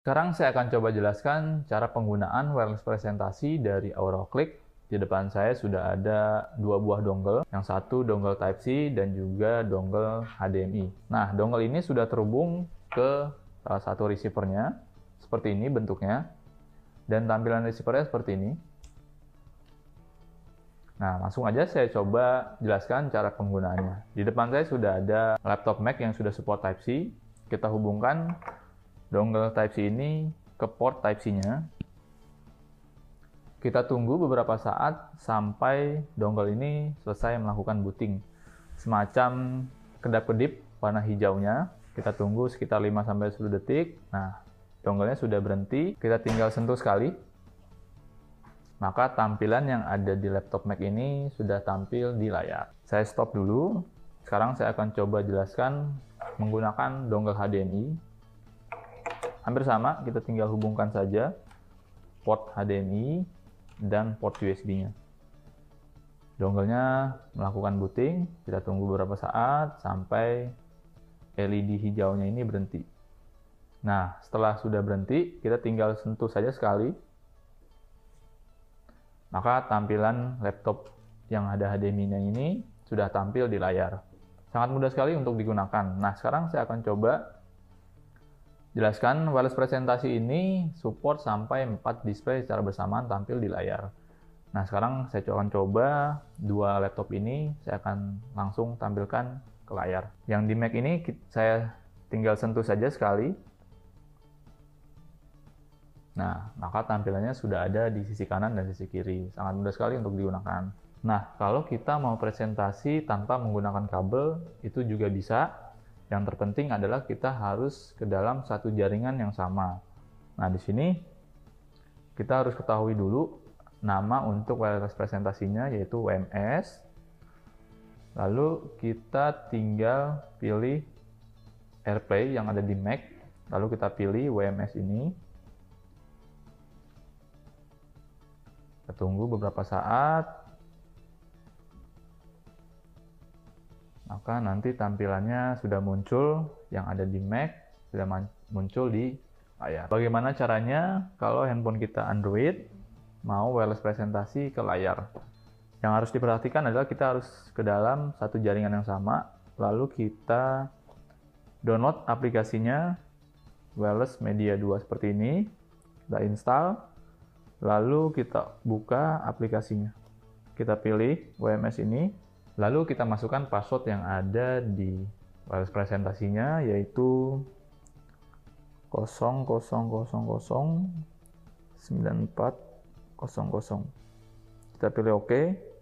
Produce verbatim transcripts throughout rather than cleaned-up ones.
Sekarang saya akan coba jelaskan cara penggunaan wireless presentasi dari AuroClick. Di depan saya sudah ada dua buah dongle, yang satu dongle Type-C dan juga dongle H D M I. Nah, dongle ini sudah terhubung ke salah satu receiver-nya, seperti ini bentuknya, dan tampilan receiver-nya seperti ini. Nah, langsung aja saya coba jelaskan cara penggunaannya. Di depan saya sudah ada laptop Mac yang sudah support Type-C. Kita hubungkan dongle Type-C ini ke port Type-C-nya. Kita tunggu beberapa saat sampai dongle ini selesai melakukan booting. Semacam kedap-kedip warna hijaunya. Kita tunggu sekitar lima sampai sepuluh detik. Nah, dongle-nya sudah berhenti. Kita tinggal sentuh sekali. Maka tampilan yang ada di laptop Mac ini sudah tampil di layar. Saya stop dulu. Sekarang saya akan coba jelaskan menggunakan dongle H D M I. Hampir sama, kita tinggal hubungkan saja port H D M I dan port U S B-nya. Dongle-nya melakukan booting, kita tunggu beberapa saat sampai L E D hijaunya ini berhenti. Nah, setelah sudah berhenti, kita tinggal sentuh saja sekali. Maka tampilan laptop yang ada H D M I-nya ini sudah tampil di layar. Sangat mudah sekali untuk digunakan. Nah, sekarang saya akan coba jelaskan wireless presentasi ini support sampai empat display secara bersamaan tampil di layar. Nah, sekarang saya akan coba dua laptop ini, saya akan langsung tampilkan ke layar. Yang di Mac ini saya tinggal sentuh saja sekali. Nah, maka tampilannya sudah ada di sisi kanan dan sisi kiri. Sangat mudah sekali untuk digunakan. Nah, kalau kita mau presentasi tanpa menggunakan kabel, itu juga bisa. Yang terpenting adalah kita harus ke dalam satu jaringan yang sama. Nah, di sini kita harus ketahui dulu nama untuk wireless presentasinya, yaitu W M S. Lalu kita tinggal pilih AirPlay yang ada di Mac. Lalu kita pilih W M S ini. Kita tunggu beberapa saat. Maka nanti tampilannya sudah muncul yang ada di Mac, sudah muncul di layar. Bagaimana caranya kalau handphone kita Android mau wireless presentasi ke layar? Yang harus diperhatikan adalah kita harus ke dalam satu jaringan yang sama, lalu kita download aplikasinya Wireless Media dua seperti ini, kita install, lalu kita buka aplikasinya. Kita pilih W M S ini. Lalu kita masukkan password yang ada di wireless presentasinya, yaitu nol nol nol nol nol sembilan empat nol nol. Kita pilih OK.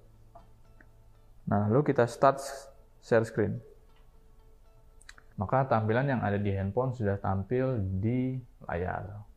Nah, lalu kita start share screen. Maka tampilan yang ada di handphone sudah tampil di layar.